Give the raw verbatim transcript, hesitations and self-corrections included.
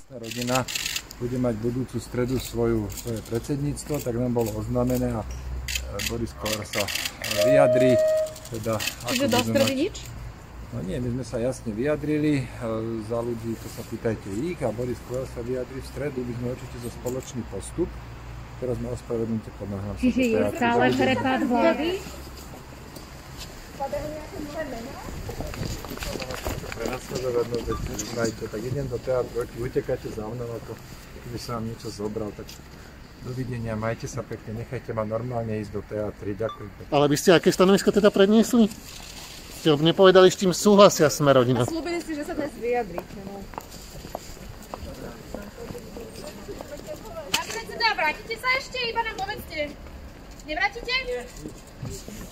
Rodina bude mať budúcu stredu svoju, svoje predsedníctvo, tak nám bolo oznámené a Boris Kollár sa vyjadrí. Teda, Čiže do stredy nič? No nie, my sme sa jasne vyjadrili, za ľudí to sa pýtajte ich a Boris Kollár sa vyjadrí v stredu, by sme určite za spoločný postup. Teraz ma ospravedlňte, pomáham sa. Čiže je stále prepad vlády? Tak idem do teatru, keď utekáte za mnou, ako keby som vám niečo zobral, tak dovidenia, majte sa pekne, nechajte ma normálne ísť do teatry, ďakujem pekne. Ale vy ste aké stanovisko teda predniesli? Ste nepovedali, s čím súhlasia Sme rodina. A slúbili si, že sa dnes vyjadríte. No. Pán predseda, vrátite sa ešte? Iba nám povedzte. Nevrátite? Nie.